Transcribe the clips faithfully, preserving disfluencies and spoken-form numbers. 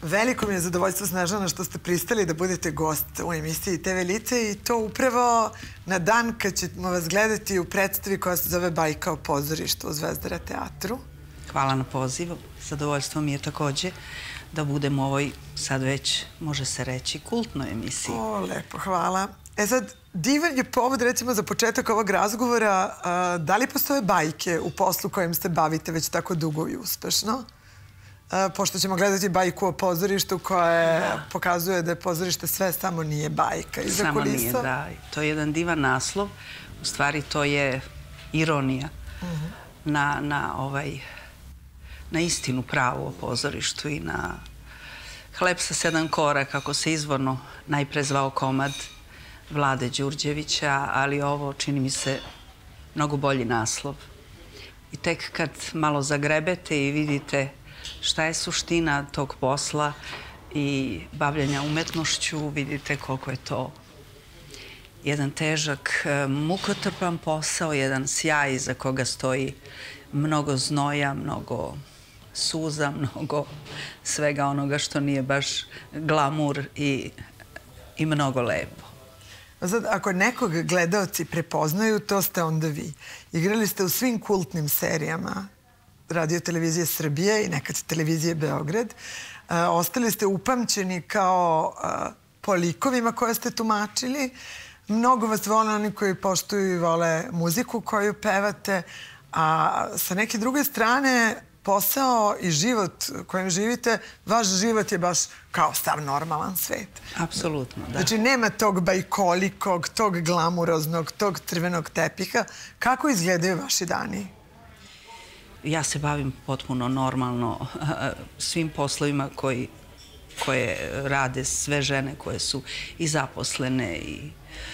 Veliko mi je zadovoljstvo, Snežana, što ste pristali da budete gost u emisiji te ve Lice i to upravo na dan kad ćemo vas gledati u predstavi koja se zove Bajka o pozorištu u Zvezdara teatru. Hvala na pozivu. Zadovoljstvo mi je takođe da budem u ovoj, sad već može se reći, kultnoj emisiji. O, lepo, hvala. E sad, divan je povod, recimo, za početak ovog razgovora. Da li postoje bajke u poslu kojim se bavite već tako dugo i uspešno? Pošto ćemo gledati bajku o pozorištu koja pokazuje da je pozorište sve, samo nije bajka iza kulisa. Samo nije, da. To je jedan divan naslov. U stvari, to je ironija na istinu pravu o pozorištu i na Hleb sa sedam kora, kako se izvorno najpre zvao komad Vlade Đurđevića, ali ovo čini mi se mnogo bolji naslov. I tek kad malo zagrebete i vidite šta je suština tog posla i bavljenja umetnošću, vidite koliko je to jedan težak, mukotrpan posao, jedan sjaj za koga stoji mnogo znoja, mnogo suza, mnogo svega onoga što nije baš glamur i mnogo lepo. Sad, ako nekog gledaoci prepoznaju, to ste onda vi. Igrali ste u svim kultnim serijama Radio televizije Srbije i nekad televizije Beograd. Ostali ste upamćeni kao po likovima koje ste tumačili. Mnogo vas vole oni koji poštuju i vole muziku koju pevate. A sa neke druge strane, posao i život kojim živite, vaš život je baš kao sav normalan svet. Apsolutno, da. Znači, nema tog bajkolikog, tog glamuroznog, tog crvenog tepiha. Kako izgledaju vaši dani? Ja se bavim potpuno normalno svim poslovima koje rade sve žene koje su i zaposlene i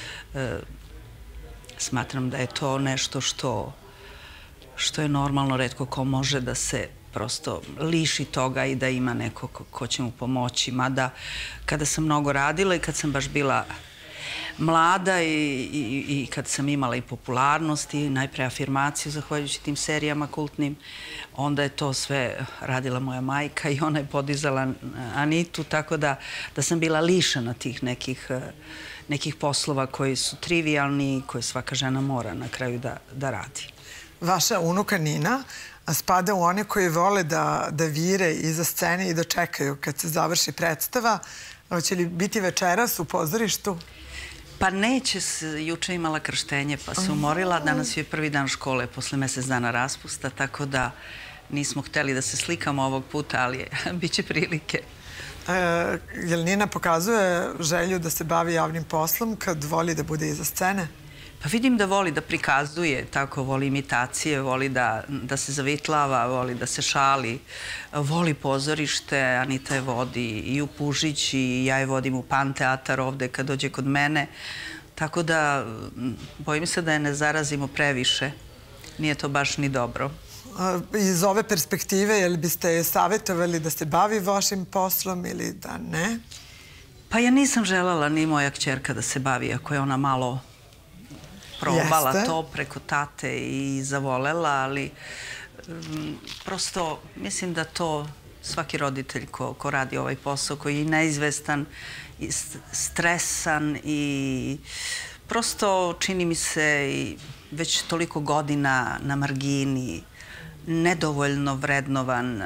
smatram da je to nešto što što je normalno, retko ko može da se prosto liši toga i da ima neko ko će mu pomoći. Mada kada sam mnogo radila i kad sam baš bila mlada i kad sam imala i popularnost i najpre afirmaciju zahvaljujući tim serijama kultnim, onda je to sve radila moja majka i ona je podizala Anitu, tako da sam bila lišena tih nekih poslova koji su trivialni i koje svaka žena mora na kraju da radi. Vaša unuka Nina spada u one koji vole da vire iza scene i da čekaju kad se završi predstava. Hoće li biti večeras u pozorištu? Pa neće, juče imala krštenje pa se umorila. Danas je prvi dan škole posle mesec dana raspusta, tako da nismo hteli da se slikamo ovog puta, ali bit će prilike. Jel Nina pokazuje želju da se bavi javnim poslom kad voli da bude iza scene? Pa vidim da voli da prikazuje, tako voli imitacije, voli da se zavitlava, voli da se šali, voli pozorište. Anita je vodi i u Pužić i ja je vodim u Pan teatar ovde kad dođe kod mene. Tako da bojim se da je ne zarazimo previše. Nije to baš ni dobro. Iz ove perspektive, jel biste je savjetovali da se bavi vašim poslom ili da ne? Pa ja nisam želala ni moja kćerka da se bavi, ako je ona malo probala to preko tate i zavolela, ali prosto mislim da to svaki roditelj ko radi ovaj posao, koji je neizvestan, stresan i prosto čini mi se već toliko godina na margini, nedovoljno vrednovan.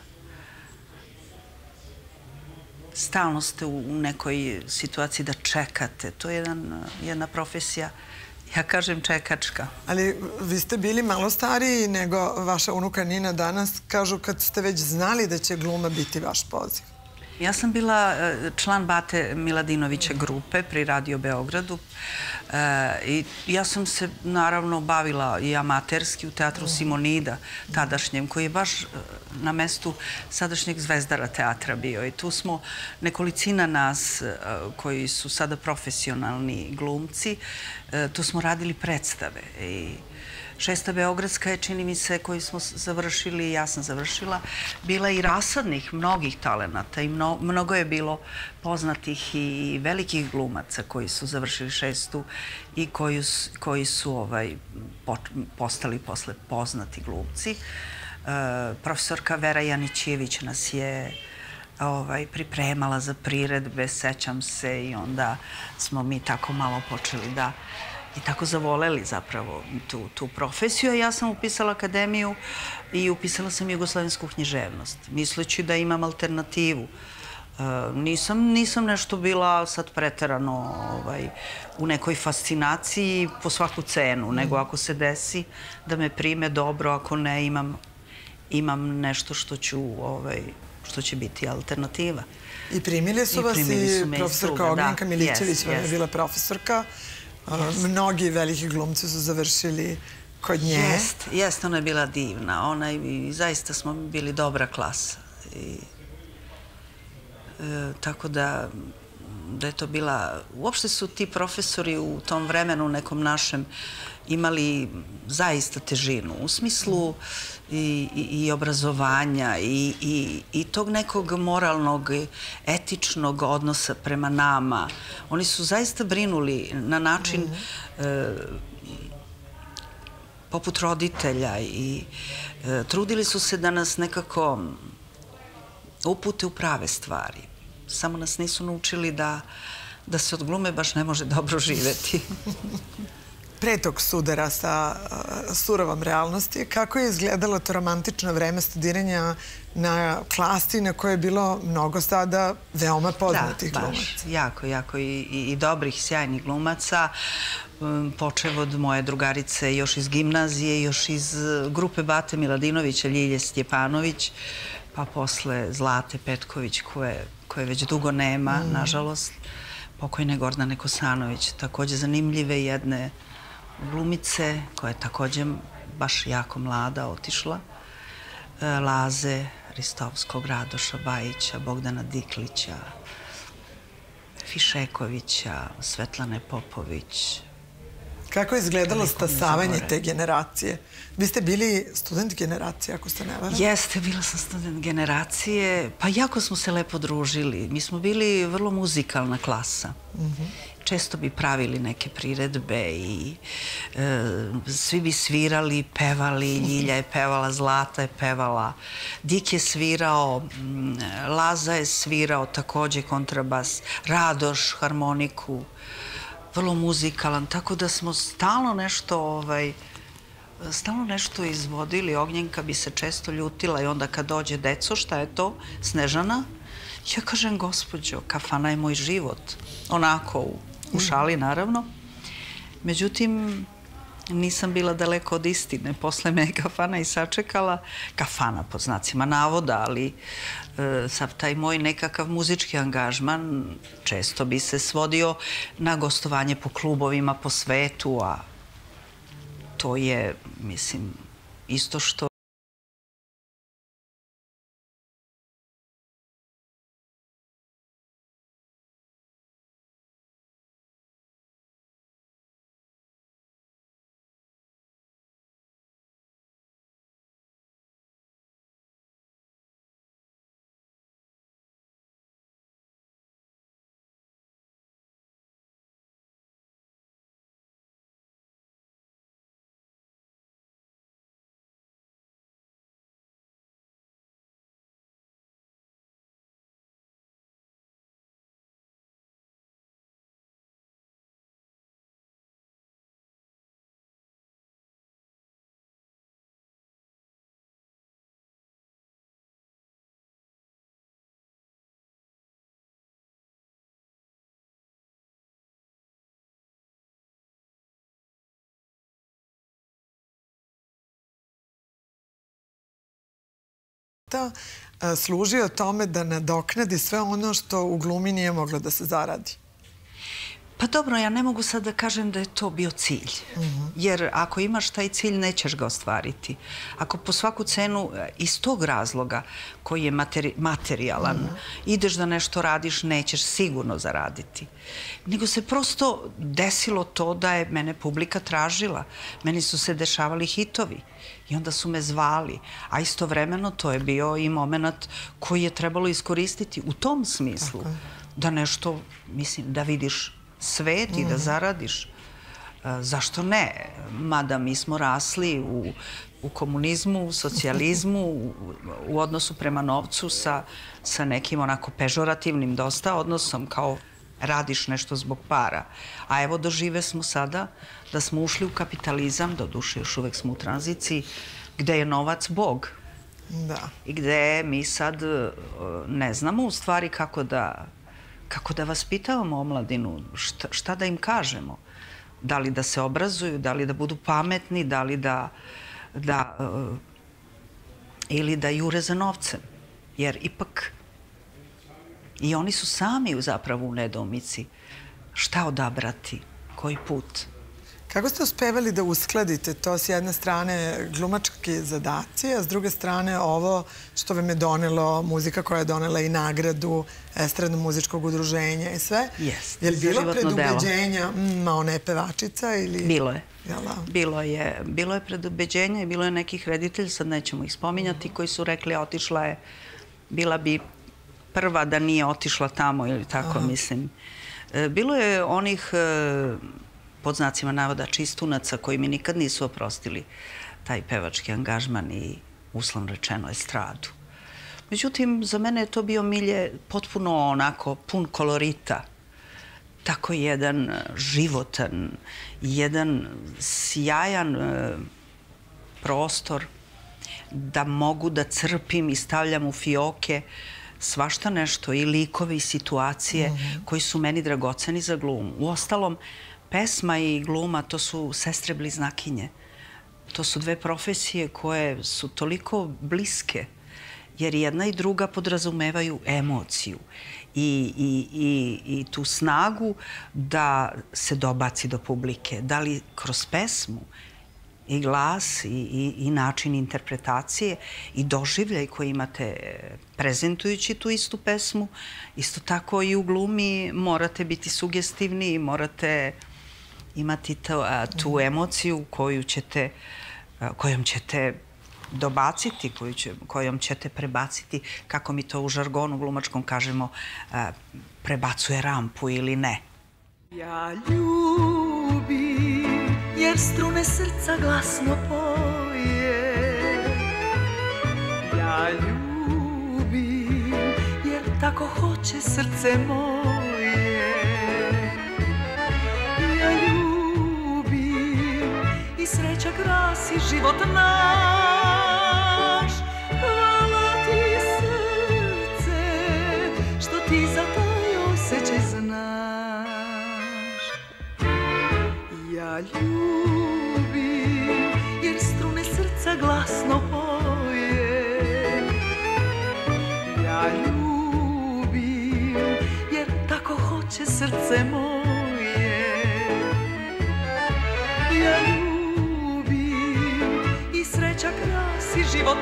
Stalno ste u nekoj situaciji da čekate. To je jedna profesija, ja kažem, čekačka. Ali vi ste bili malo stariji nego vaša unuka Nina danas, kažu, kad ste već znali da će gluma biti vaš poziv. Ja sam bila član Bate Miladinovića grupe pri Radio Beogradu i ja sam se naravno bavila i amaterski u teatru Simonida tadašnjem, koji je baš na mestu sadašnjeg Zvezdara teatra bio. I tu smo nekolicina nas koji su sada profesionalni glumci, tu smo radili predstave. Šesta Beogradska je, čini mi se, koju smo završili, ja sam završila, bila i rasadnih mnogih talenata i mnogo je bilo poznatih i velikih glumaca koji su završili šestu i koji su postali posle poznati glumci. Profesorka Vera Janićević nas je pripremala za priredbe, sećam se, i onda smo mi tako malo počeli da i tako zavoleli zapravo tu profesiju. Ja sam upisala akademiju i upisala sam jugoslovensku književnost, misleći da imam alternativu. Nisam nešto bila sad preterano u nekoj fascinaciji po svaku cenu, nego ako se desi da me prime dobro, ako ne imam nešto što će biti alternativa. I primili su vas i profesorka Ognjenka Milićević vam je bila profesorka. Mnogi veliki glumci su završili kod nje. Jest, jest, ona je bila divna. Ona i zaista smo bili dobra klasa. Tako da je to bila... Uopšte su ti profesori u tom vremenu nekom našem imali zaista težinu u smislu i obrazovanja i tog nekog moralnog, etičnog odnosa prema nama. Oni su zaista brinuli na način poput roditelja i trudili su se da nas nekako upute u prave stvari. Samo nas nisu naučili da se od glume baš ne može dobro živeti. Pre tog sudara sa surovom realnosti, kako je izgledalo to romantično vreme studiranja na klasi na koje je bilo mnogo sada veoma poznatih glumaca? Da, baš, jako, jako i dobrih, sjajnih glumaca, počev od moje drugarice još iz gimnazije, još iz grupe Bate Miladinovića, Ljilje Stjepanović, pa posle Zlate Petković, koje već dugo nema, nažalost, pokojne Gordane Kosanović, takođe zanimljive jedne glumice, koja je takođe baš jako mlada otišla, Laze Ristovskog, Radoša Bajića, Bogdana Diklića, Fišekovića, Svetlane Popović. Kako je izgledalo stasavanje te generacije? Vi ste bili student generacije, ako ste ne varam? Jeste, bila sam student generacije. Pa jako smo se lepo družili. Mi smo bili vrlo muzikalna klasa. Često bi pravili neke priredbe i svi bi svirali, pevali. Ljilja je pevala, Zlata je pevala, Dik je svirao, Laza je svirao takođe kontrabas, Radoš harmoniku, vrlo muzikalan, tako da smo stalno nešto stalno nešto izvodili. Ognjenka bi se često ljutila i onda kad dođe deco, šta je to? Snežana? Ja kažem, gospođo, kafana je moj život. Onako, u šali, naravno. Međutim, nisam bila daleko od istine. Posle me je kafana i sačekala. Kafana, pod znacima navoda, ali sad taj moj nekakav muzički angažman često bi se svodio na gostovanje po klubovima po svetu, a to je, mislim, isto što služio tome da nadoknadi sve ono što u glumi nije moglo da se zaradi? Pa dobro, ja ne mogu sad da kažem da je to bio cilj. Jer ako imaš taj cilj, nećeš ga ostvariti. Ako po svaku cenu iz tog razloga koji je materijalan, ideš da nešto radiš, nećeš sigurno zaraditi. Nego se prosto desilo to da je mene publika tražila. Meni su se dešavali hitovi. I onda su me zvali. A istovremeno to je bio i moment koji je trebalo iskoristiti u tom smislu. Da nešto, mislim, da vidiš svet i da zaradiš Zašto ne? Mada mi smo rasli u, u komunizmu, u socijalizmu, u, u odnosu prema novcu sa, sa nekim onako pežorativnim dosta odnosom, kao radiš nešto zbog para. A evo dožive smo sada da smo ušli u kapitalizam, doduše još uvek smo u tranziciji, gde je novac Bog. Da. I gde mi sad ne znamo u stvari kako da, kako da vaspitavamo omladinu, šta, šta da im kažemo. Da li da se obrazuju, da li da budu pametni, da li da, da uh, ili da jure za novcem. Jer ipak i oni su sami zapravo u nedoumici šta odabrati, koji put. Kako ste uspevali da uskladite to s jedne strane glumački zadaci, a s druge strane ovo što vam je donelo, muzika koja je donela i nagradu Estradno muzičkog udruženja i sve? Jeste, je li bilo predubeđenja, ma ona je pevačica ili... Bilo je. Bilo je, bilo je predubeđenja i bilo je nekih reditelja, sad nećemo ih spominjati, koji su rekli otišla je, bila bi prva da nije otišla tamo ili tako, mislim. Bilo je onih, pod znacima navoda, čistunaca koji mi nikad nisu oprostili taj pevački angažman i uslovno rečeno estradu. Međutim, za mene je to bio milje potpuno onako pun kolorita. Tako jedan životan, jedan sjajan prostor da mogu da crpim i stavljam u fioke svašta nešto, i likove i situacije koji su meni dragoceni za glumu. Uostalom, pesma i gluma, to su sestre bliznakinje. To su dve profesije koje su toliko bliske, jer jedna i druga podrazumevaju emociju i, i, i, i tu snagu da se dobaci do publike. Da li kroz pesmu i glas i, i, i način interpretacije i doživljaj koji imate prezentujući tu istu pesmu, isto tako i u glumi morate biti sugestivni i morate imati to, a, tu emociju koju ćete, a, kojom ćete dobaciti, koju će, kojom ćete prebaciti, kako mi to u žargonu glumačkom kažemo, a, prebacuje rampu ili ne. Ja ljubim, jer strune srca glasno poje. Ja ljubim, jer tako hoće srce moje. Ja ljubim i sreća krasi život naš. Hvala ti srce, što ti za taj osjećaj znaš. Ja ljubim, jer strune srca glasno poje. Ja ljubim, jer tako hoće srce moje. Ja ljubim i sreća krasi život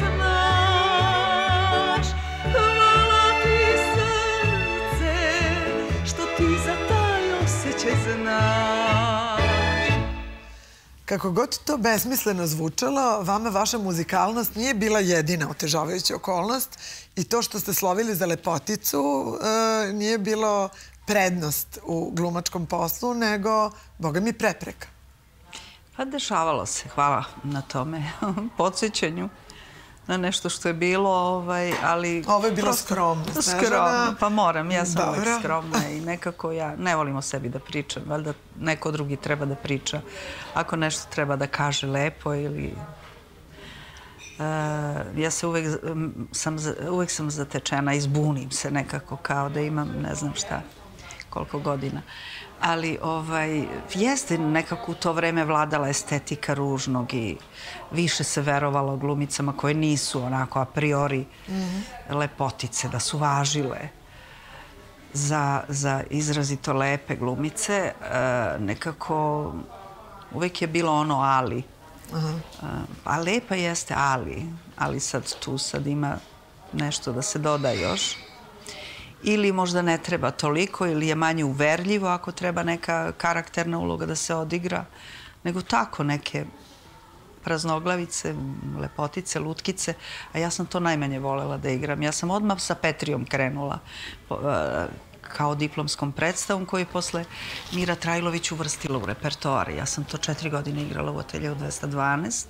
naš. Hvala ti srce, što ti za taj osjećaj znaš. Kako god to besmisleno zvučalo, vama vaša muzikalnost nije bila jedina otežavajuća okolnost i to što ste slovili za lepoticu nije bilo prednost u glumačkom poslu, nego, boga mi, prepreka. Pa dešavalo se, hvala na tome, podsjećanju na nešto što je bilo, ali... Ovo je bilo skromno. Skromno, pa moram, ja sam uvijek skromna i nekako ja ne volim o sebi da pričam, valjda neko drugi treba da priča. Ako nešto treba da kaže lepo ili... Ja se uvijek sam, uvijek sam zatečena, izbunim se nekako kao da imam ne znam šta, koliko godina. Ali ovaj, jeste nekako u to vreme vladala estetika ružnog i više se verovalo glumicama koje nisu onako a priori lepotice, da su važile za, za izrazito lepe glumice. E, nekako uvijek je bilo ono ali. E, a lepa jeste ali, ali sad tu sad ima nešto da se doda još. Ili možda ne treba toliko, ili je manje uverljivo ako treba neka karakterna uloga da se odigra, nego tako neke praznoglavice, lepotice, lutkice, a ja sam to najmanje volela da igram. Ja sam odmah sa Petrijom krenula. kao diplomskom predstavom koju je posle Mira Trajlović uvrstila u repertoar. Ja sam to četiri godine igrala u Ateljeu dvesta dvanaest.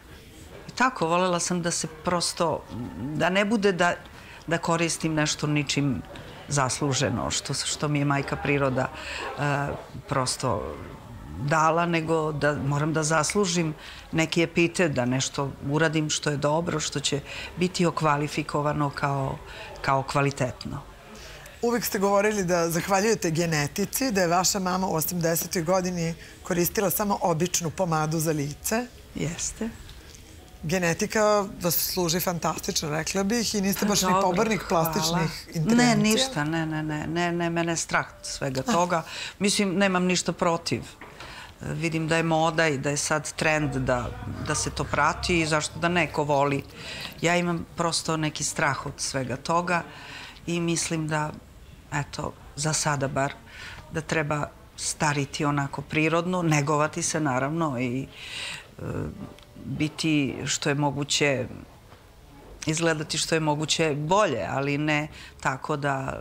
I tako, voljela sam da se prosto, da ne bude da, da koristim nešto ničim zasluženo, što, što mi je majka priroda uh, prosto dala, nego da moram da zaslužim neki epitet, da nešto uradim što je dobro, što će biti okvalifikovano kao, kao kvalitetno. Uvijek ste govorili da zahvaljujete genetici, da je vaša mama u osamdesetoj godini koristila samo običnu pomadu za lice. Jeste. Genetika vas služi fantastično, rekla bih, i niste baš ni pobornik plastičnih intervencija. Ne, ništa, ne, ne, ne, ne, ne, mene je strah svega toga. Mislim, nemam ništa protiv. Vidim da je moda i da je sad trend da, da se to prati i zašto da neko voli. Ja imam prosto neki strah od svega toga i mislim da, eto, za sada bar, da treba stariti onako prirodno, negovati se naravno i e, biti što je moguće, izgledati što je moguće bolje, ali ne tako da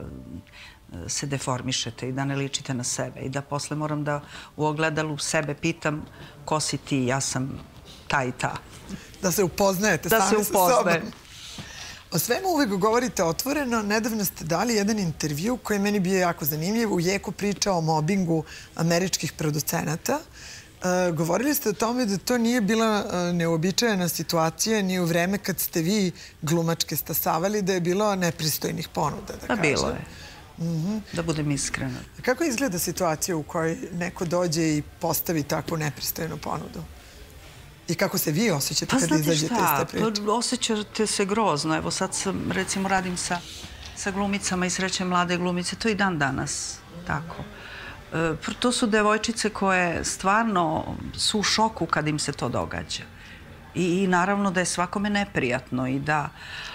se deformišete i da ne ličite na sebe i da posle moram da u ogledalu sebe pitam ko si ti, ja sam ta i ta. Da se upoznajete da sami se upoznaje. sa sobom. O svemu uvijek govorite otvoreno. Nedavno ste dali jedan intervju koji je meni bio jako zanimljiv. U jeku priča o mobingu američkih producenata. E, govorili ste o tome da to nije bila neobičajena situacija ni u vreme kad ste vi glumačke stasavali, da je bilo nepristojnih ponuda, da kažem. Bilo je. Mm-hmm. Da budem iskrena. Kako izgleda situacija u kojoj neko dođe i postavi takvu nepristojnu ponudu? I kako se vi osjećate kad izađete iz te priče? Pa osjećate se grozno. Evo sad sam, recimo, radim sa, sa glumicama i srećem mlade glumice. To i dan danas tako. E, to su devojčice koje stvarno su u šoku kad im se to događa. I, i naravno da je svakome neprijatno i da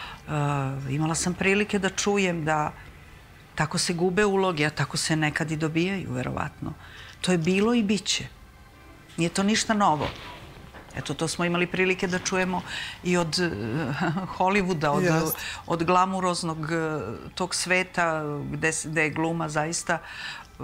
e, imala sam prilike da čujem da tako se gube uloge, a tako se nekad i dobijaju, verovatno. To je bilo i bit će. Nije to ništa novo. Eto, to smo imali prilike da čujemo i od uh, Hollywooda, od, yes. od glamuroznog uh, tog sveta gde, gde je gluma zaista uh,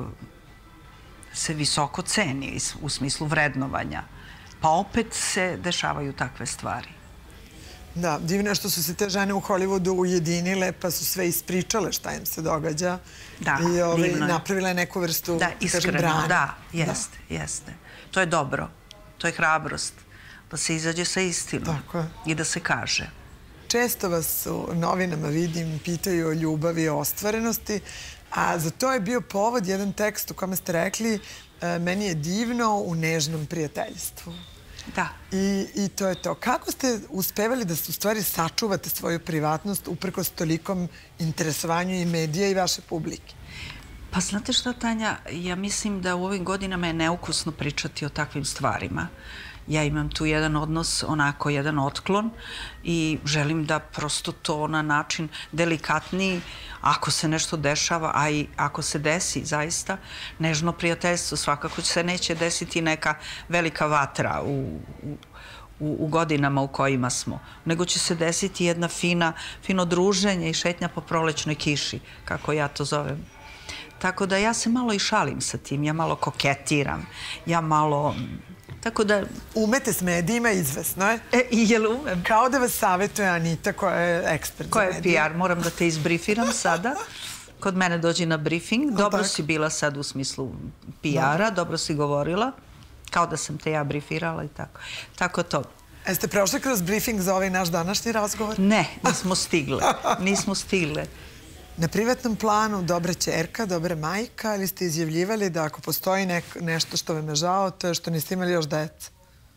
se visoko ceni u smislu vrednovanja. Pa opet se dešavaju takve stvari. Da, divno je što su se te žene u Hollywoodu ujedinile, pa su sve ispričale šta im se događa. Da, i ovaj, divno je. Napravile neku vrstu, da, iskreno, kažem, brane. Da, jeste, da. jeste. To je dobro. To je hrabrost. Da se izađe sa istinom. Tako je. I da se kaže. Često vas u novinama vidim, pitaju o ljubavi i o ostvarenosti, a za to je bio povod jedan tekst u kome ste rekli meni je divno u nežnom prijateljstvu. Da. I, I to je to. Kako ste uspevali da u stvari sačuvate svoju privatnost uprkos tolikom interesovanju i medija i vaše publike? Pa znate šta, Tanja, ja mislim da u ovim godinama je neukusno pričati o takvim stvarima. Ja imam tu jedan odnos, onako jedan otklon i želim da prosto to na način delikatniji, ako se nešto dešava, a i ako se desi zaista nežno prijateljstvo, svakako se neće desiti neka velika vatra u, u, u godinama u kojima smo, nego će se desiti jedna fina, fino druženje i šetnja po prolećnoj kiši, kako ja to zovem. Tako da ja se malo i šalim sa tim, ja malo koketiram, ja malo... Tako da... Umete s medijima, izvesno je. E, i jel umem? Kao da vas savjetuje Anita, koja je ekspert za medije. Koja je P R, moram da te izbrifiram sada. Kod mene dođi na briefing. Dobro si bila sad u smislu P R-a, dobro si govorila. Kao da sam te ja brifirala i tako. Tako to. E, ste prošli kroz briefing za ovaj naš današnji razgovor? Ne, nismo stigle. Nismo stigle. Na privatnom planu dobra ćerka, dobra majka, ili ste izjavljivali da ako postoji nek, nešto što vam je žao, to je što niste imali još deca?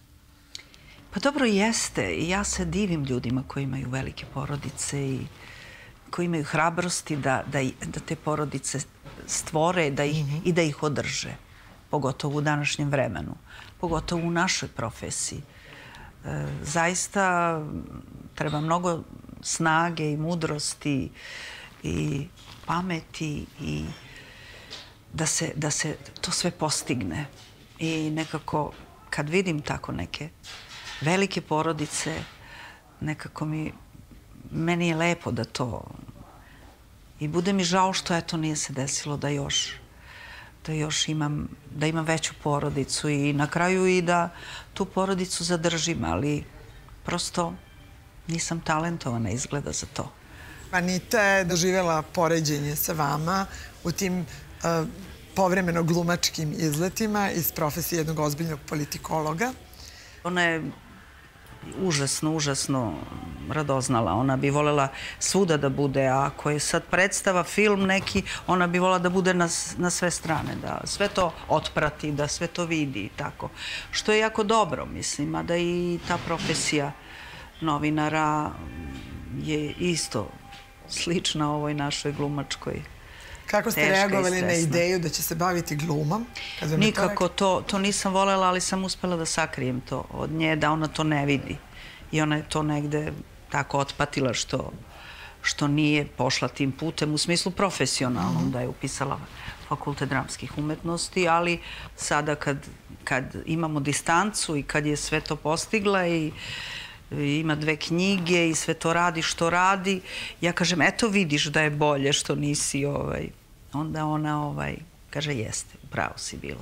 Pa dobro jeste. I ja se divim ljudima koji imaju velike porodice i koji imaju hrabrosti da, da, da te porodice stvore da ih, mm-hmm. i da ih održe. Pogotovo u današnjem vremenu. Pogotovo u našoj profesiji. E, zaista treba mnogo snage i mudrosti i pameti i da se, da se to sve postigne. I nekako kad vidim tako neke velike porodice, nekako mi, meni je lepo da to, I bude mi žao što eto nije se desilo da još da još imam, da imam veću porodicu i na kraju i da tu porodicu zadržim, ali prosto nisam talentovana izgleda za to. Anita je doživjela poređenje sa vama u tim uh, povremeno glumačkim izletima iz profesije jednog ozbiljnog politikologa. Ona je užasno, užasno radoznala. Ona bi voljela svuda da bude, a ako je sad predstava, film neki, ona bi voljela da bude na, na sve strane, da sve to otprati, da sve to vidi i tako. Što je jako dobro, mislim, a da i ta profesija novinara je isto slična ovoj našoj glumačkoj. Kako ste reagovali na ideju da će se baviti glumom? Nikako, to, to nisam voljela, ali sam uspela da sakrijem to od nje, da ona to ne vidi. I ona je to negde tako otpatila što, što nije pošla tim putem, u smislu profesionalnom, mm-hmm. da je upisala Fakultet dramskih umetnosti, ali sada kad, kad imamo distancu i kad je sve to postigla i ima dve knjige i sve to radi što radi, ja kažem, eto vidiš da je bolje što nisi ovaj. Onda ona ovaj, kaže, jeste, upravo si bila.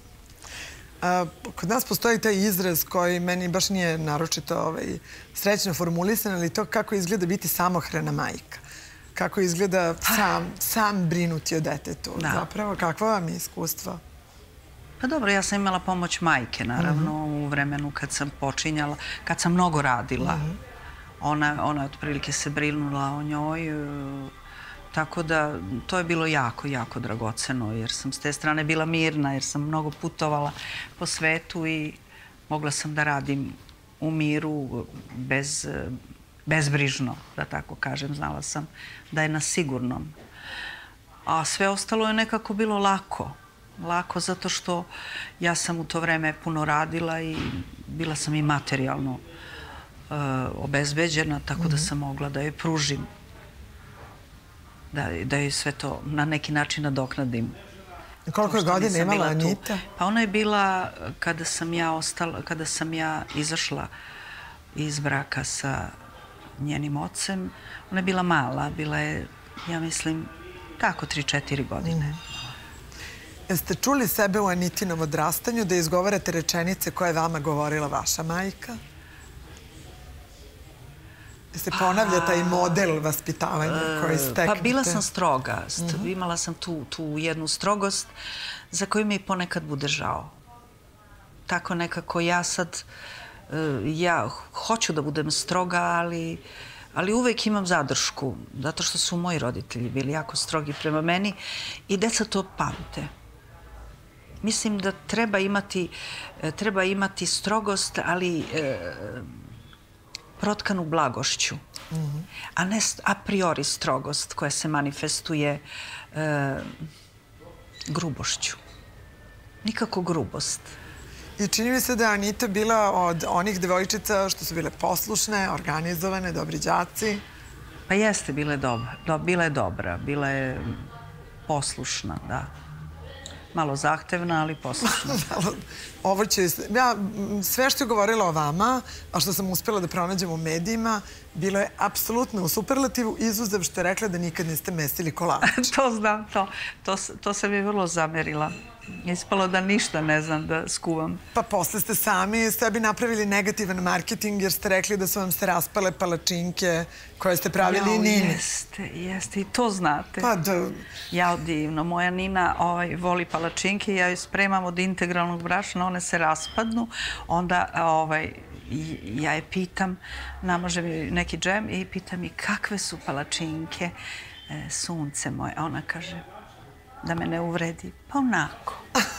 A, kod nas postoji taj izraz koji meni baš nije naročito ovaj, srećno formulisan, ali to kako izgleda biti samohrana majka. Kako izgleda sam, sam brinuti o detetu. Da. Zapravo, kakva vam je iskustva? Pa dobro, ja sam imala pomoć majke, naravno, uh-huh. u vremenu kad sam počinjala, kad sam mnogo radila. Uh-huh. Ona, ona je otprilike se brinula o njoj, tako da to je bilo jako, jako dragoceno, jer sam s te strane bila mirna, jer sam mnogo putovala po svetu i mogla sam da radim u miru, bez, bezbrižno, da tako kažem. Znala sam da je na sigurnom. A sve ostalo je nekako bilo lako. Lako zato što ja sam u to vreme puno radila i bila sam i materijalno uh, obezbeđena, tako mm-hmm. da sam mogla da joj pružim, da, da joj sve to na neki način nadoknadim. Koliko je godina imala Anita? Pa ona je bila, kada sam ja ostala, kada sam ja izašla iz braka sa njenim ocem, ona je bila mala, bila je, ja mislim, tako tri četiri godine. Mm. Jeste čuli sebe u Anitinom odrastanju da izgovarate rečenice koje je vama govorila vaša majka? Jeste ponavlja taj model vaspitavanja koji steknete? Pa bila sam stroga. Uh-huh. Imala sam tu, tu jednu strogost za koju mi ponekad bude žao. Tako nekako ja sad, ja hoću da budem stroga, ali, ali uvek imam zadršku. Zato što su moji roditelji bili jako strogi prema meni i deca to pamte. Mislim da treba imati, treba imati strogost, ali e, protkanu blagošću, mm-hmm. a ne a priori strogost koja se manifestuje e, grubošću. Nikako grubost. I čini mi se da je Anita bila od onih devojčica što su bile poslušne, organizovane, dobri đaci. Pa jeste, bila je dobra. Do, bila je dobra, bila je poslušna, da. Malo zahtevna, ali poslušna. Ovo će... Ja, sve što je govorila o vama, a što sam uspjela da pronađem u medijima, bilo je apsolutno u superlativu, izuzev što je rekla da nikad niste mesili kolač. To znam, to, to, to sam je vrlo zamerila. Ispalo da ništa ne znam da skuvam. Pa posle ste sami sebi napravili negativan marketing jer ste rekli da su vam se raspale palačinke koje ste pravili i Nini. Jeste, jeste. I to znate. Pa da... Jao, divno. Moja Nina ovaj, voli palačinke, ja ju spremam od integralnog brašna, one se raspadnu. Onda ovaj, ja je pitam, namažem neki džem i pitam i kakve su palačinke, e, sunce moje. Ona kaže... da me ne uvredi. Pa onako.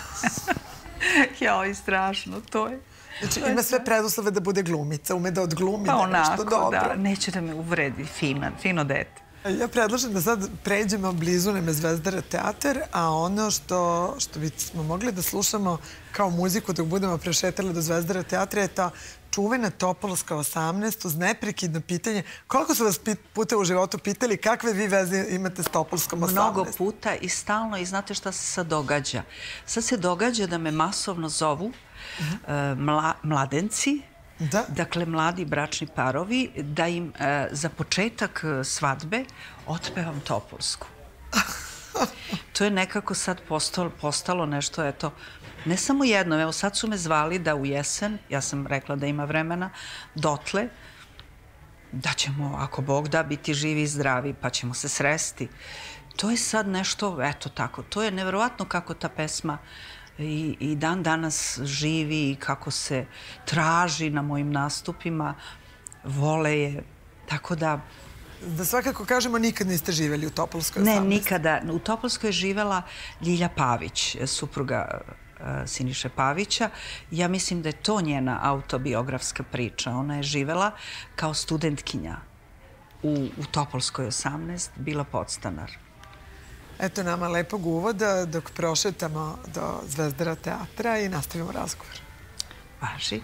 Jao, i strašno, to je. Znači, ima sve preduslove da bude glumica, ume da odglumi pa nešto dobro. Pa onako, da. Neće da me uvredi, fina, fino dete. Ja predlažem da sad pređemo blizu Neme Zvezdara teatar, a ono što, što bismo mogli da slušamo kao muziku dok budemo prešetali do Zvezdara teatra je ta čuvena Topolska osamnaest uz neprekidno pitanje. Koliko su vas puta u životu pitali kakve vi veze imate s Topolskom osamnaest? Mnogo puta i stalno. I znate šta se sad događa? Sad se događa da me masovno zovu uh-huh. uh, mla, mladenci Da. Dakle, mladi bračni parovi, da im za početak svadbe otpevam Topolsku. To je nekako sad postalo nešto, eto, ne samo jedno, evo sad su me zvali da u jesen, ja sam rekla da ima vremena, dotle, da ćemo, ako Bog da, biti živi i zdravi, pa ćemo se sresti. To je sad nešto, eto tako, to je nevjerovatno kako ta pesma i dan danas živi i kako se traži na mojim nastupima, vole je, tako da... Da svakako kažemo, nikad niste živjeli u Topolskoj osamnaest? Ne, nikada. U Topolskoj je živela Ljilja Pavić, supruga Siniše Pavića. Ja mislim da je to njena autobiografska priča. Ona je živela kao studentkinja u Topolskoj osamnaest, bila podstanar. Eto nama lepog uvoda dok prošetamo do Zvezdara teatra i nastavimo razgovor. Važi.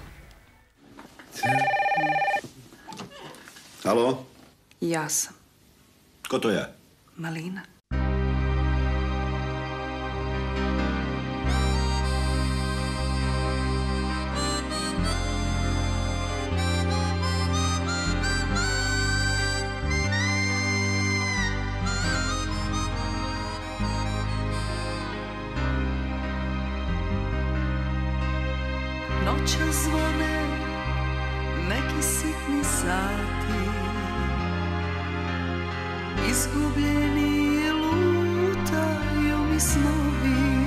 Halo? Ja sam. Ko to je? Malina. Noća zvone neki sitni sati, izgubljeni lutaju mi snovi,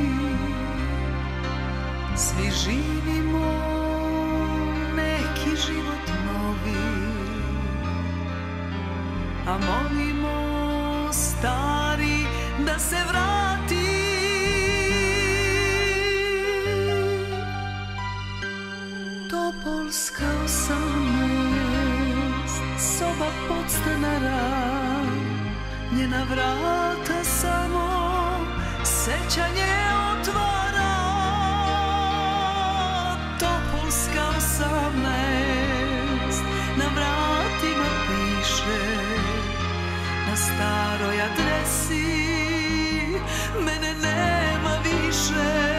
svi živimo neki život novi, a molimo stari da se vrati. Topolska osamnaest, soba podstanara, njena vrata samo sećanje otvara. Topolska osamnaest, na vratima piše, na staroj adresi, mene nema više.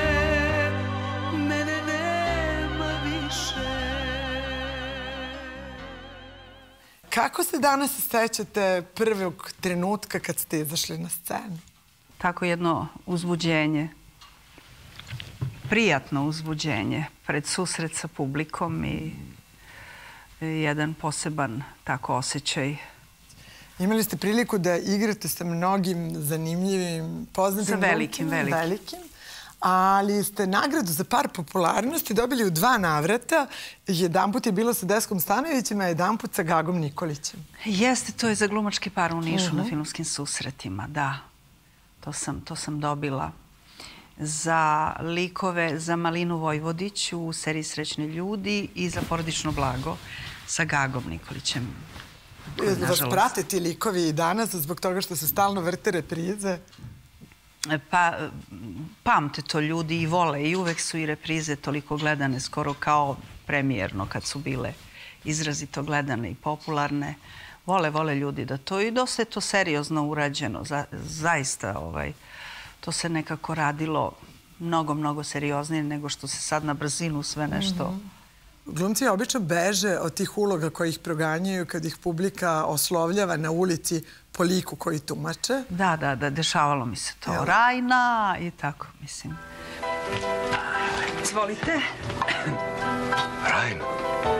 Kako se danas sećate prvog trenutka kad ste izašli na scenu? Tako jedno uzbuđenje, prijatno uzbuđenje pred susret sa publikom i jedan poseban tako osjećaj. Imali ste priliku da igrate sa mnogim zanimljivim, poznatim... Sa velikim, velikim. velikim. Ali ste nagradu za par popularnosti dobili u dva navrata. Jedan put je bilo sa Deskom Stanojevićem, a jedan put sa Gagom Nikolićem. Jeste, to je za glumački par u Nišu na filmskim susretima, da. To sam dobila. Za likove, za Malinu Vojvodić u seriji Srećni ljudi i za Porodično blago sa Gagom Nikolićem. Vas prate ti likovi i danas zbog toga što se stalno vrte reprize? Pa, pamte to ljudi i vole i uvek su i reprize toliko gledane, skoro kao premijerno kad su bile izrazito gledane i popularne. Vole, vole ljudi da to i dosta je to seriozno urađeno. Zaista, to se nekako radilo mnogo, mnogo serioznije nego što se sad na brzinu sve nešto... Glumci obično beže od tih uloga koji ih proganjaju kad ih publika oslovljava na ulici po liku koji tumače. Da, da, da, dešavalo mi se to. Rajna i tako, mislim. Izvolite. Rajna.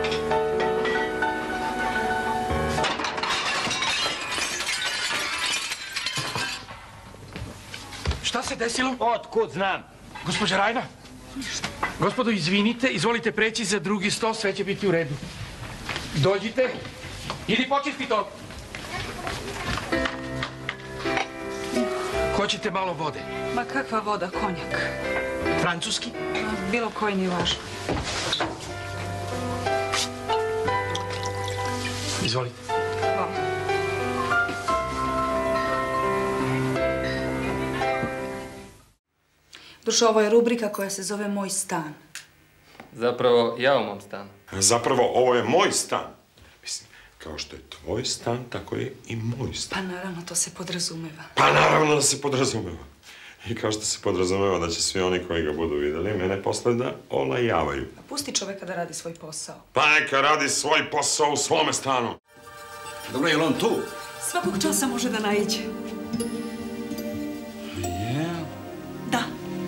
Šta se desilo? Otkud znam? Gospođa Rajna? Gospodo, izvinite, izvolite preći za drugi sto, sve će biti u redu. Dođite. Idi počisti to. Hoćete malo vode? Ma kakva voda, konjak. Francuski? Bilo koji nije važno. Izvolite. Hvala. Dušo, ovo je rubrika koja se zove Moj stan. Zapravo, ja u mom stanu. Zapravo, ovo je moj stan. Mislim, kao što je tvoj stan, tako je i moj stan. Pa naravno, to se podrazumeva. Pa naravno da se podrazumeva. I kao što se podrazumeva da će svi oni koji ga budu videli mene posle da olajavaju. Pusti čoveka da radi svoj posao. Pa neka radi svoj posao u svome stanu. Dobro, je li on tu? Svakog časa može da naiđe. Je? Da.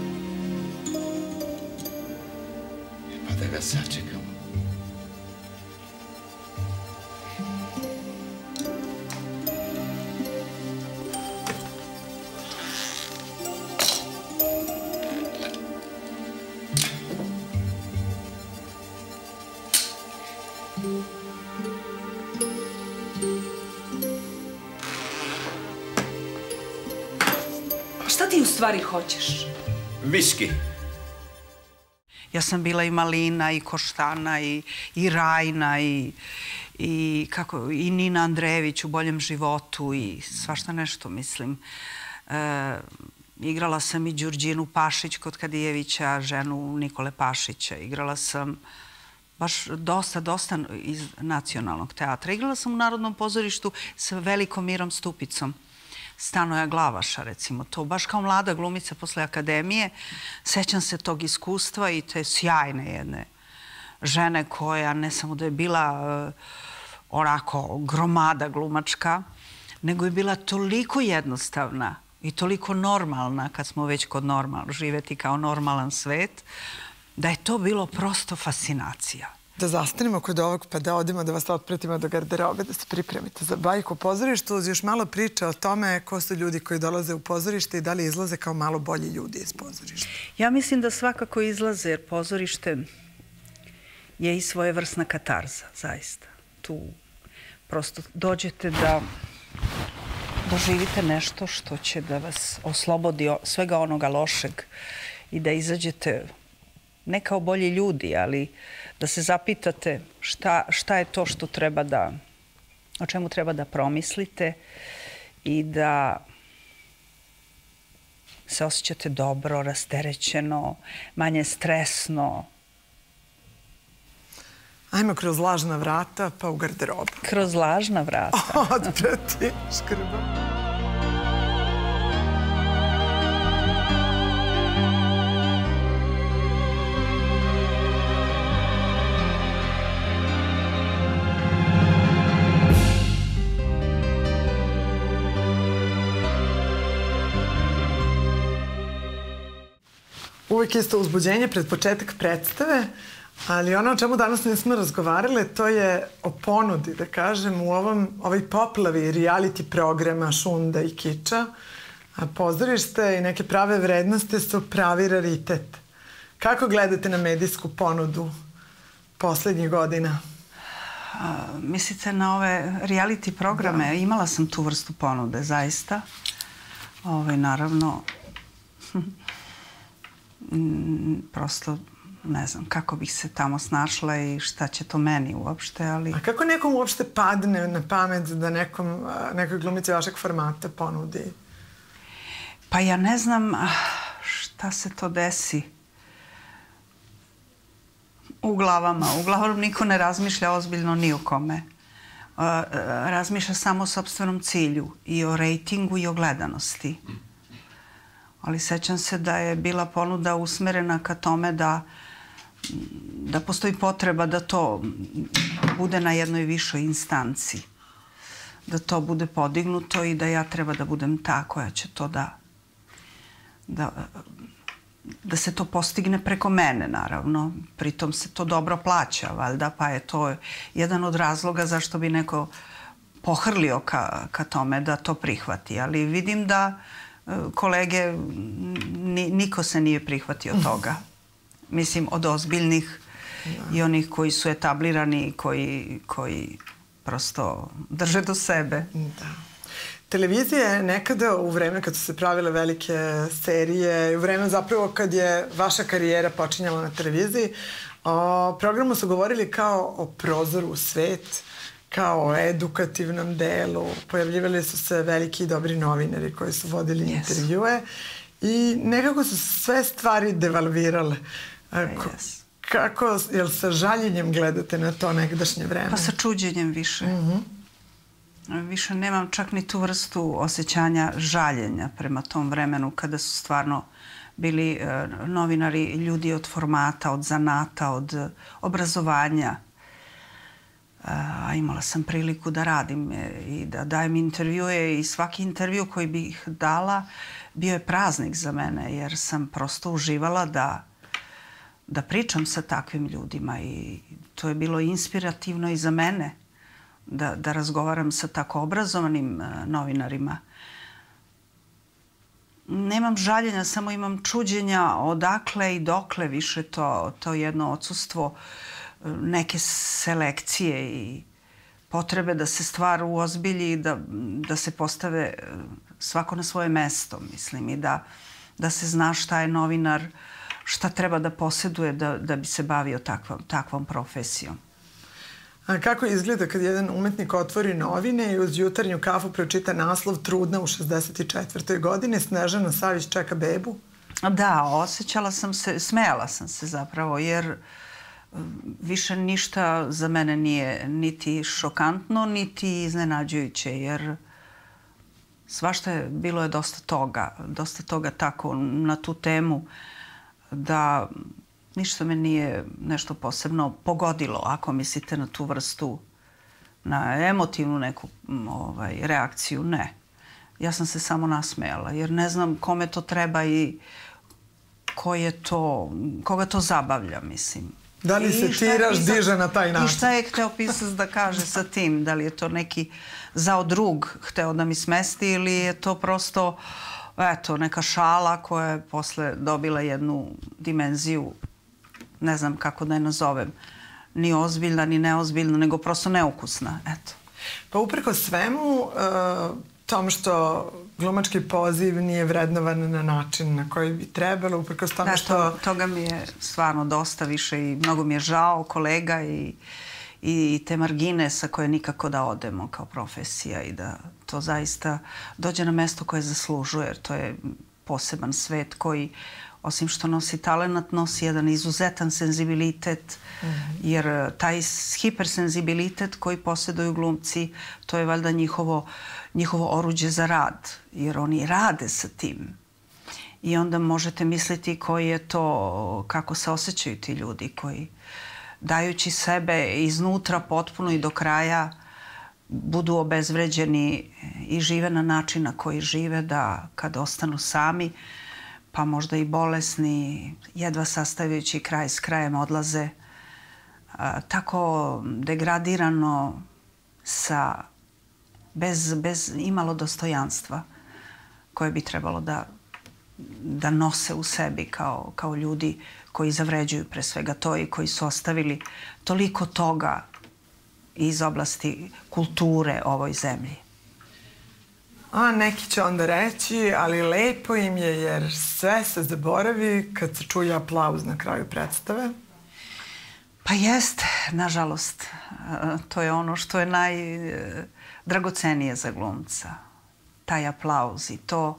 Pa da ga sačekamo. Šta ti u stvari hoćeš? Viski. Ja sam bila i Malina, i Koštana, i, i Rajna, i, i, kako, i Nina Andrejević u Boljem životu, i svašta nešto, mislim. E, igrala sam i Đurđinu Pašić kod Kadijevića, ženu Nikole Pašića. Igrala sam baš dosta, dosta iz nacionalnog teatra. Igrala sam u Narodnom pozorištu sa velikom Mirom Stupicom. Stanoja Glavaša, recimo, to baš kao mlada glumica posle akademije. Sećam se tog iskustva i te sjajne jedne žene koja ne samo da je bila uh, onako gromada glumačka, nego je bila toliko jednostavna i toliko normalna, kad smo već kod normal, živeti kao normalan svet, da je to bilo prosto fascinacija. Da zastanemo kod ovog, pa da odemo, da vas otpratimo do garderobe, da se pripremite za bajku u pozorištu. Uz još malo priče o tome ko su ljudi koji dolaze u pozorište i da li izlaze kao malo bolji ljudi iz pozorišta. Ja mislim da svakako izlaze, jer pozorište je i svojevrsna katarza, zaista. Tu prosto dođete da doživite nešto što će da vas oslobodi svega onoga lošeg i da izađete ne kao bolji ljudi, ali da se zapitate šta, šta je to što treba da, o čemu treba da promislite i da se osjećate dobro, rasterećeno, manje stresno. Ajmo kroz lažna vrata, pa u garderobu. Kroz lažna vrata? Odprati, škrba. Uvijek isto uzbuđenje pred početak predstave, ali ono o čemu danas nismo razgovarale, to je o ponudi, da kažem, u ovom, ovoj poplavi reality programa, šunda i kiča. A pozorište i neke prave vrednosti su pravi raritet. Kako gledate na medijsku ponudu poslednjih godina? A, mislite na ove reality programe? Da. Imala sam tu vrstu ponude, zaista. Ove, naravno, prosto ne znam kako bih se tamo snašla i šta će to meni uopšte, ali... A kako nekom uopšte padne na pamet da nekom, nekoj glumici vašeg formata ponudi? Pa ja ne znam šta se to desi u glavama. Uglavnom niko ne razmišlja ozbiljno ni o kome. Razmišlja samo o sopstvenom cilju i o rejtingu i o gledanosti. Ali sećam se da je bila ponuda usmerena ka tome da, da postoji potreba da to bude na jednoj višoj instanci. Da to bude podignuto i da ja treba da budem ta koja će to da... da, da se to postigne preko mene, naravno. Pritom se to dobro plaća, valjda, pa je to jedan od razloga zašto bi neko pohrlio ka, ka tome da to prihvati. Ali vidim da kolege, niko se nije prihvatio toga. Mislim, od ozbiljnih i onih koji su etablirani i koji, koji prosto drže do sebe. Da. Televizija je nekada u vreme kad su se pravile velike serije, u vreme zapravo kad je vaša karijera počinjala na televiziji, o programu su govorili kao o prozoru u svet, kao o edukativnom delu. Pojavljivali su se veliki i dobri novinari koji su vodili yes. intervjue i nekako su sve stvari devalvirale. Yes. Kako, jel sa žaljenjem gledate na to nekdašnje vreme? Pa sa čuđenjem više. Mm-hmm. Više nemam čak ni tu vrstu osjećanja žaljenja prema tom vremenu kada su stvarno bili novinari ljudi od formata, od zanata, od obrazovanja. A imala sam priliku da radim i da dajem intervjue i svaki intervju koji bih dala bio je praznik za mene jer sam prosto uživala da, da pričam sa takvim ljudima i to je bilo inspirativno i za mene da, da razgovaram sa tako obrazovanim novinarima. Nemam žaljenja, samo imam čuđenja odakle i dokle više to, to jedno odsustvo neke selekcije i potrebe da se stvar uozbilji i da, da se postave svako na svoje mesto, mislim, i da, da se zna šta je novinar, šta treba da posjeduje da, da bi se bavio takvom, takvom profesijom. A kako izgleda kad jedan umetnik otvori novine i uz jutarnju kafu pročita naslov Trudna u šezdeset četvrtoj godini, Snežana Savić čeka bebu? Da, osjećala sam se, smejala sam se zapravo, jer više ništa za mene nije niti šokantno, niti iznenađujuće, jer svašta je, bilo je dosta toga, dosta toga tako na tu temu da ništa me nije nešto posebno pogodilo, ako mislite na tu vrstu, na emotivnu neku ovaj, reakciju, ne. Ja sam se samo nasmejala, jer ne znam kome to treba i ko je to, koga to zabavlja, mislim. Da li se tiraž diže na taj način? I šta je hteo pisac da kaže sa tim? Da li je to neki zao drug hteo da mi smesti ili je to prosto, eto, neka šala koja je posle dobila jednu dimenziju, ne znam kako da je nazovem, ni ozbiljna, ni neozbiljna, nego prosto neukusna, eto. Pa upreko svemu, tom što glumački poziv nije vrednovan na način na koji bi trebalo, upreko tome što... Da, toga mi je stvarno dosta više i mnogo mi je žao kolega i, i te margine sa koje nikako da odemo kao profesija i da to zaista dođe na mesto koje zaslužuje, jer to je poseban svet koji, osim što nosi talenat, nosi jedan izuzetan senzibilitet, jer taj hipersenzibilitet koji posjeduju glumci, to je valjda njihovo, njihovo oruđe za rad, jer oni rade sa tim. I onda možete misliti koji je to, kako se osjećaju ti ljudi koji, dajući sebe iznutra potpuno i do kraja, budu obezvređeni i žive na način na koji žive, da kad ostanu sami, pa možda i bolesni, jedva sastavljajući kraj s krajem odlaze, a, tako degradirano, sa, bez, bez imalo dostojanstva koje bi trebalo da, da nose u sebi kao, kao ljudi koji zavređuju pre svega to i koji su ostavili toliko toga iz oblasti kulture ovoj zemlji. A neki će onda reći, ali lepo im je jer sve se zaboravi kad se čuje aplauz na kraju predstave. Pa jeste, nažalost. To je ono što je najdragocenije za glumca. Taj aplauz i to,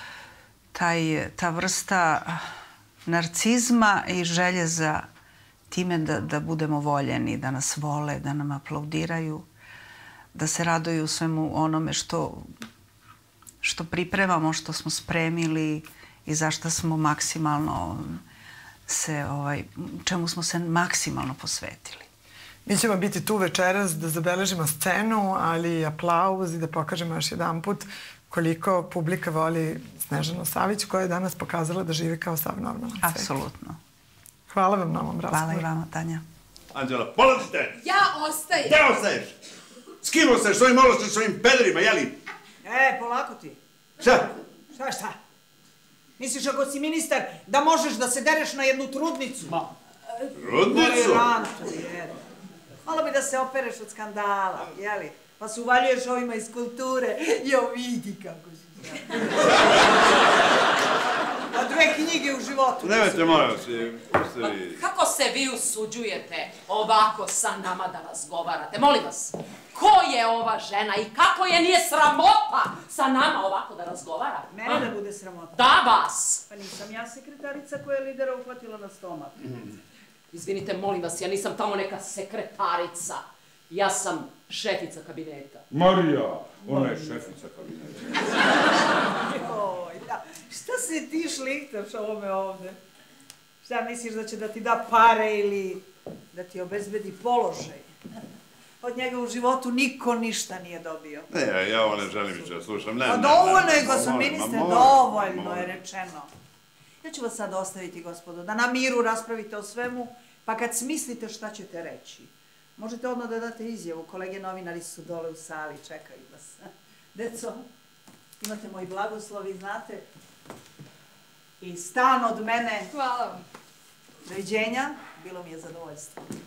taj, ta vrsta narcizma i želje za time da, da budemo voljeni, da nas vole, da nam aplaudiraju, da se raduju svemu onome što što pripremamo, što smo spremili i zašto smo maksimalno se, ovaj, čemu smo se maksimalno posvetili. Mi ćemo biti tu večeras da zabeležimo scenu, ali i aplauz i da pokažemo još jedan put koliko publika voli Snežanu Savić, koja je danas pokazala da živi kao sav normalan svet. Apsolutno. Hvala vam na ovom razgovoru. Hvala i vama, Tanja. Anđela, polazite! Ja ostajem! Gde ostaješ? S kim ostaješ? S ovim molostim, s ovim pederima, jeli? E, polako ti. Šta? Šta, šta? Misliš ako si ministar da možeš da se dereš na jednu trudnicu? Ma. Trudnicu? Malo bi da se opereš od skandala, jeli? Pa se uvaljuješ ovima iz kulture. Jo, vidi kako si zna. A dve knjige u životu. Nemojte, molim vas, ste vi... Kako se vi usuđujete ovako sa nama da razgovarate? Molim vas, ko je ova žena i kako je nije sramota sa nama ovako da razgovara? Mene da bude sramota? Da, vas! Pa nisam ja sekretarica koja je lidera uhvatila na stomak. Izvinite, molim vas, ja nisam tamo neka sekretarica. Ja sam šefica kabineta. Marija, ona je šefica kabineta. Joj, da. Šta se ti šliktaš ovome ovde? Šta misliš da će da ti da pare ili da ti obezbedi položaj? Od njega u životu niko ništa nije dobio. Ne, ja ovo ne želim više da slušam. A dovoljno je, gospod ministre, dovoljno je rečeno. Ja ću vas sad ostaviti, gospodo, da na miru raspravite o svemu, pa kad smislite šta ćete reći, možete odmah da date izjavu. Kolege novinari su dole u sali, čekaju vas. Deco, imate moj blagoslov i znate, i stan od mene. Hvala vam. Doviđenja, bilo mi je zadovoljstvo.